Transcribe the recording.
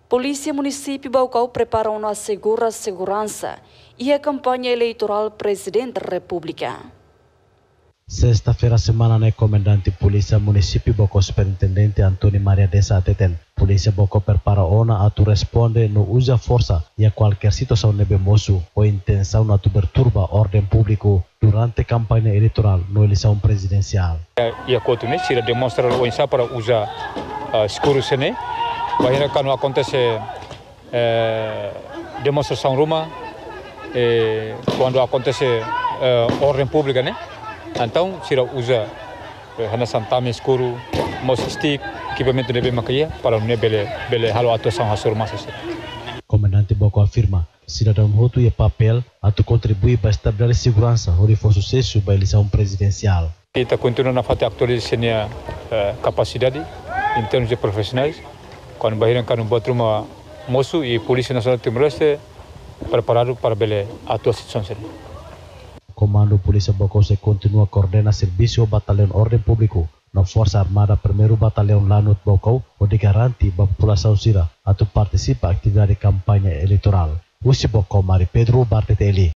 Polícia Município Baucau prepara uma segurança e a campanha eleitoral Presidente da República. Sexta-feira, semana, né, comandante Polícia Município Baucau, Superintendente Antônio Maria Dessa Ateten. Polícia Baucau prepara ona a tu responde no usa força e a qualquer situação nebemoso ou intenção na tu perturba ordem público durante a campanha eleitoral no eleição presidencial. E a continua se demonstra o ensaio para usar escuro sene. Bahia quando acontece demonstração Roma, quando acontece ordem pública, né? Então, se usa santame escuro, mouse stick, equipamento de maquia para não bele halo atuação hasur massa. Comandante Baucau afirma: cidadão roto e papel a tu contribuir para estabelecer segurança e for sucesso para a eleição presidencial. Kita continua na fase atualização capacidade em termos de profissionais. Quando Bahia kan buat rumah moço e Polícia Nacional Timor-Leste preparado para bele atuação. Comando Polícia Baucau se continua a coordenar serviço batalhão ordem público na Força Armada 1º Batalhão Lanut Baucau, onde garante a população sira a tu participa atividade de campanha eleitoral. Usi Baucau, Mari Pedro Barteteli.